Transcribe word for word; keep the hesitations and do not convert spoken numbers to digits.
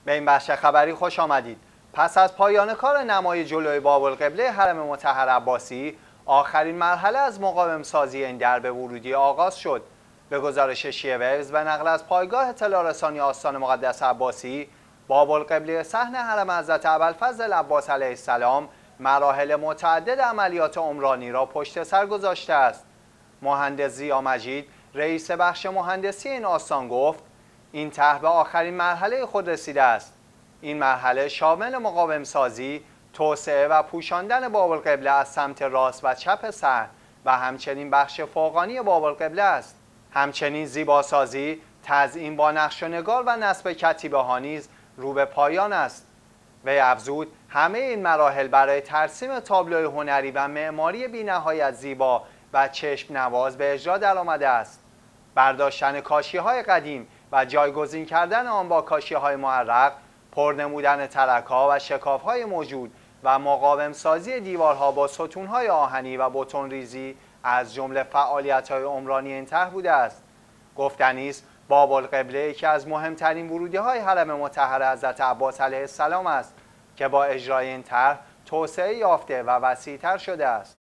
به این بخش خبری خوش آمدید. پس از پایان کار نمای جلوی باب‌القبله حرم مطهر عباسی، آخرین مرحله از مقاوم سازی این درب ورودی آغاز شد. به گزارش شیعه ویوز و نقل از پایگاه اطلاع رسانی آستان مقدس عباسی، باب‌القبله صحن حرم حضرت ابوالفضل العباس علیه السلام مراحل متعدد عملیات عمرانی را پشت سر گذاشته است. مهندس ضیا مجید، رئیس بخش مهندسی این آستان گفت: این طرح به آخرین مرحله خود رسیده است. این مرحله شامل مقاوم سازی، توسعه و پوشاندن باب‌القبله از سمت راست و چپ صحن و همچنین بخش فوقانی باب‌القبله است. همچنین زیباسازی، تزیین با نقش و نگار و نصب کتیبه ها نیز رو به پایان است. وی افزود همه این مراحل برای ترسیم تابلوی هنری و معماری بی‌نهایت زیبا و چشم نواز به اجرا درآمده است. برداشتن کاشی‌های قدیم و جایگزین کردن آن با کاشی‌های معرق، پرنمودن ترک‌ها و شکاف‌های موجود و مقاوم سازی دیوارها با ستون‌های آهنی و بتون ریزی از جمله فعالیت‌های عمرانی این طرح بوده است. گفتنی است باب‌القبله یکی از مهمترین ورودی‌های حرم مطهر حضرت عباس علیه السلام است که با اجرای این طرح توسعه یافته و وسیع‌تر شده است.